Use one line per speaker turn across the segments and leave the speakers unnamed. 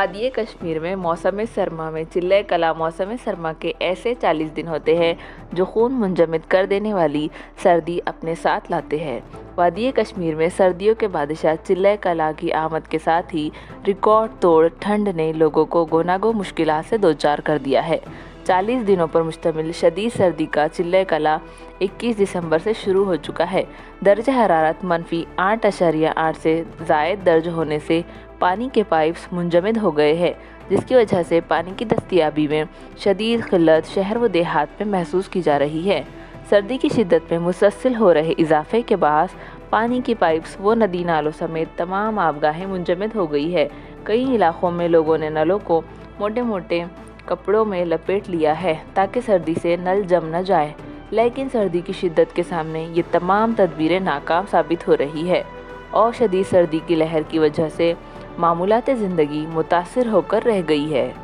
وادی کشمیر میں موسم سرما میں چلہ کلا موسم سرما کے ایسے 40 دن ہوتے ہیں جو خون منجمد کر دینے والی سردی اپنے ساتھ لاتے ہیں۔ وادی کشمیر میں سردیوں کے بادشاہ چلہ کلا کی آمد کے ساتھ ہی ریکارڈ توڑ ٹھنڈ نے لوگوں کو گوناگو مشکلات سے دوچار کر دیا ہے۔ 40 دنوں پر مشتمل شدید سردی کا چلہ کلا 21 دسمبر سے شروع ہو چکا ہے۔ درجہ حرارت -8.8 سے زائد درج ہونے سے پانی کے پائپس منجمد ہو گئے ہیں، جس کی وجہ سے پانی کی دستیابی میں شدید قلت شہر و دیہات میں محسوس کی جا رہی ہے۔ سردی کی شدت میں مسلسل ہو رہے اضافے کے باعث پانی کی پائپس و ندی نالوں سمیت تمام آبگاہیں منجمد ہو گئی ہے۔ کئی علاقوں میں لوگوں نے نلوں کو موٹے موٹے کپڑوں میں لپیٹ لیا ہے تاکہ سردی سے نل جم نہ جائے، لیکن سردی کی شدت کے سامنے یہ تمام تدبیریں ناکام ثابت ہو رہی ہے اور شدید سردی کی لہر کی وجہ سے معمولات زندگی متاثر ہو کر رہ گئی ہے۔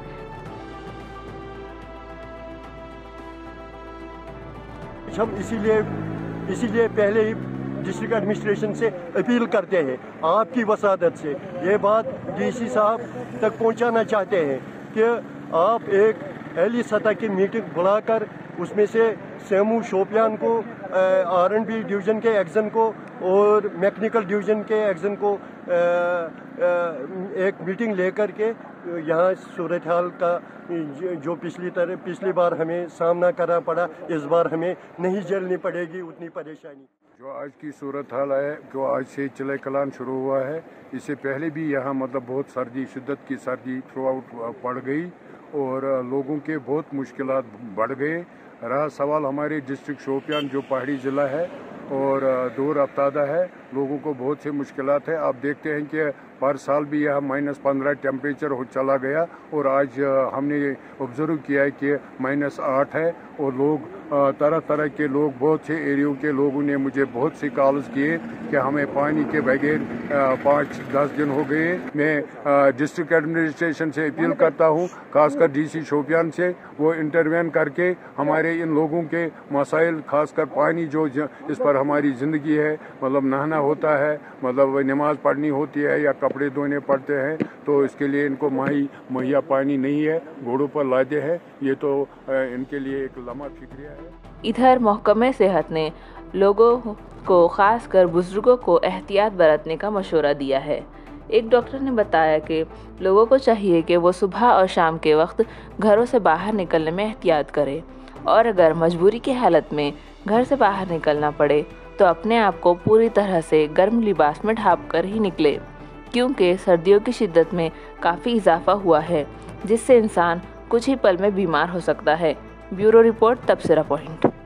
ہم اسی لیے پہلے ہی ڈسٹرکٹ ایڈمنسٹریشن سے اپیل کرتے ہیں، آپ کی وسادت سے یہ بات ڈی سی صاحب تک پہنچانا چاہتے ہیں کہ آپ ایک اعلی سطح کی میٹنگ بلا کر اس میں سے سیمو شوپیان کو، R&B ڈویژن کے ایکزن کو اور میکنیکل ڈویژن کے ایکزن کو ایک میٹنگ لے کر کے یہاں صورتحال کا جو پچھلی بار ہمیں سامنا کرنا پڑا، اس بار ہمیں نہیں جھیلنی پڑے گی اتنی پریشانی۔
جو آج کی صورتحال ہے، جو آج سے چلہ کلان شروع ہوا ہے، اس سے پہلے بھی یہاں بہت شدت کی سردی تھرو آؤٹ پڑ گئی اور لوگوں کے بہت مشکلات بڑھ گئے۔ رہا سوال ہمارے ڈسٹرکٹ شوپیان جو پہاڑی ضلع ہے اور دور افتادہ ہے، لوگوں کو بہت سے مشکلات ہیں۔ آپ دیکھتے ہیں کہ پر سال بھی یہاں -15 ٹیمپریچر چلا گیا اور آج ہم نے آبزرو کیا ہے کہ -8 ہے اور لوگ طرح طرح کے لوگ، بہت سے ایریوں کے لوگوں نے مجھے بہت سے کالز کیے کہ ہمیں پانی کے بغیر 5-10 دن ہو گئے۔ میں ڈسٹرکٹ ایڈمنسٹریشن سے اپیل کرتا ہوں، خاص کر ڈی سی شوپیان سے، وہ انٹروین کر کے ہمارے ان لوگوں کے مسائل، خاص کر پانی جو اس پر ہماری زندگی ہے، نہانا ہوتا ہے، نماز پڑھنی ہوتی ہے یا کپڑے دھونے پڑتے ہیں، تو اس کے لیے ان کو مہیا پانی نہیں ہے، گھوڑوں پر لادے ہیں، یہ تو ان کے لیے ایک لمحہ فکریہ ہے۔
ادھر محکمہ صحت نے لوگوں کو، خاص کر بزرگوں کو احتیاط برتنے کا مشورہ دیا ہے۔ ایک ڈاکٹر نے بتایا کہ لوگوں کو چاہیے کہ وہ صبح اور شام کے وقت گھروں سے باہر نکلنے میں احتیاط کریں اور اگر مجبوری کی حالت میں گھر سے باہر نکلنا پڑے تو اپنے آپ کو پوری طرح سے گرم لباس میں ڈھانپ کر ہی نکلے، کیونکہ سردیوں کی شدت میں کافی اضافہ ہوا ہے جس سے انسان کچھ ہی پل میں بیمار ہو سکتا ہے۔ بیورو رپورٹ، تبصرہ پوائنٹ۔